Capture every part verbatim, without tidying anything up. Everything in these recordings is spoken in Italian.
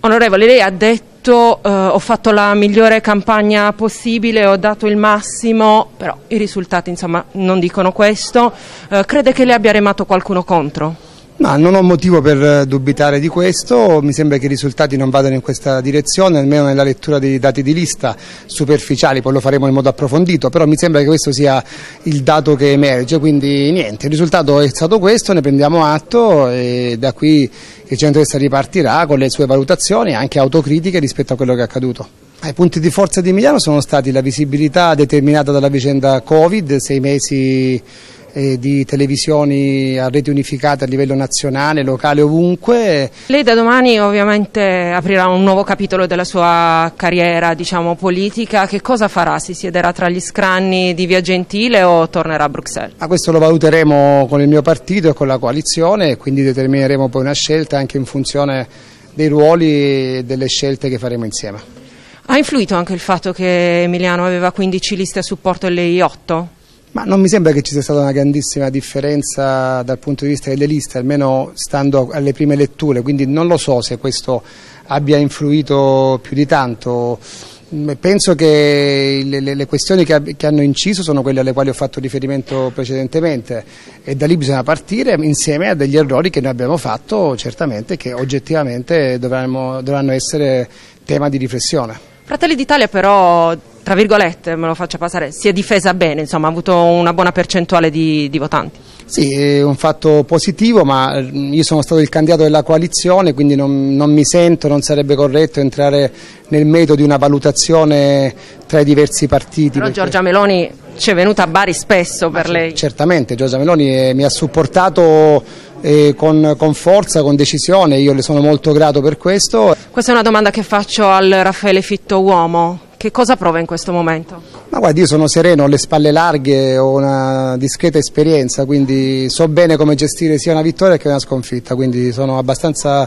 Onorevole, lei ha detto eh, ho fatto la migliore campagna possibile, ho dato il massimo, però i risultati insomma non dicono questo. Eh, crede che le abbia remato qualcuno contro? Ma non ho motivo per dubitare di questo, mi sembra che i risultati non vadano in questa direzione, almeno nella lettura dei dati di lista superficiali, poi lo faremo in modo approfondito, però mi sembra che questo sia il dato che emerge, quindi niente, il risultato è stato questo, ne prendiamo atto e da qui il centrodestra ripartirà con le sue valutazioni anche autocritiche rispetto a quello che è accaduto. I punti di forza di Emiliano sono stati la visibilità determinata dalla vicenda Covid, sei mesi di televisioni a rete unificate a livello nazionale, locale, ovunque. Lei da domani ovviamente aprirà un nuovo capitolo della sua carriera, diciamo, politica. Che cosa farà? Si siederà tra gli scranni di Via Gentile o tornerà a Bruxelles? Ma questo lo valuteremo con il mio partito e con la coalizione e quindi determineremo poi una scelta anche in funzione dei ruoli e delle scelte che faremo insieme. Ha influito anche il fatto che Emiliano aveva quindici liste a supporto e lei otto? Ma non mi sembra che ci sia stata una grandissima differenza dal punto di vista delle liste, almeno stando alle prime letture, quindi non lo so se questo abbia influito più di tanto. Penso che le, le questioni che, che hanno inciso sono quelle alle quali ho fatto riferimento precedentemente e da lì bisogna partire insieme a degli errori che noi abbiamo fatto, certamente, che oggettivamente dovranno, dovranno essere tema di riflessione. Fratelli d'Italia però, tra virgolette, me lo faccia passare, si è difesa bene, insomma ha avuto una buona percentuale di, di votanti. Sì, è un fatto positivo, ma io sono stato il candidato della coalizione, quindi non, non mi sento, non sarebbe corretto entrare nel merito di una valutazione tra i diversi partiti. Però perché... Giorgia Meloni ci è venuta a Bari spesso per lei. Certamente, Giorgia Meloni eh, mi ha supportato eh, con, con forza, con decisione, io le sono molto grato per questo. Questa è una domanda che faccio al Raffaele Fitto uomo. Che cosa prova in questo momento? Ma guardi, io sono sereno, ho le spalle larghe, ho una discreta esperienza, quindi so bene come gestire sia una vittoria che una sconfitta, quindi sono abbastanza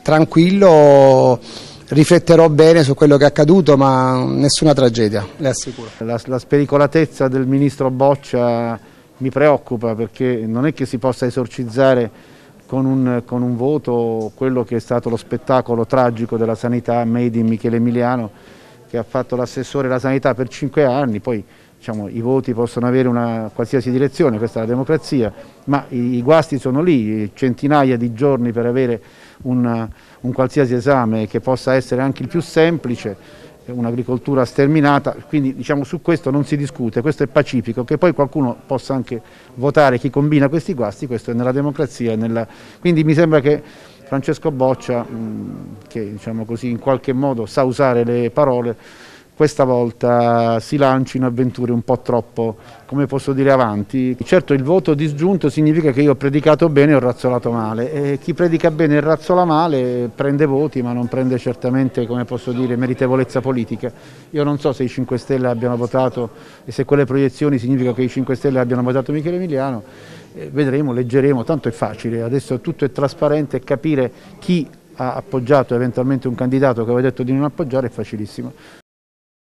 tranquillo, rifletterò bene su quello che è accaduto, ma nessuna tragedia, le assicuro. La, la spericolatezza del ministro Boccia mi preoccupa, perché non è che si possa esorcizzare con un, con un voto quello che è stato lo spettacolo tragico della sanità made in Michele Emiliano, che ha fatto l'assessore alla sanità per cinque anni, poi diciamo, i voti possono avere una qualsiasi direzione, questa è la democrazia, ma i, i guasti sono lì, centinaia di giorni per avere un, un qualsiasi esame che possa essere anche il più semplice, un'agricoltura sterminata, quindi diciamo, su questo non si discute, questo è pacifico, che poi qualcuno possa anche votare chi combina questi guasti, questo è nella democrazia, nella... quindi mi sembra che Francesco Boccia, che diciamo così, in qualche modo sa usare le parole, questa volta si lanci in avventure un po' troppo, come posso dire, avanti. Certo, il voto disgiunto significa che io ho predicato bene e ho razzolato male, e chi predica bene e razzola male prende voti, ma non prende certamente, come posso dire, meritevolezza politica. Io non so se i cinque Stelle abbiano votato e se quelle proiezioni significa che i cinque Stelle abbiano votato Michele Emiliano. Eh, vedremo, leggeremo, tanto è facile, adesso tutto è trasparente e capire chi ha appoggiato eventualmente un candidato che aveva detto di non appoggiare è facilissimo.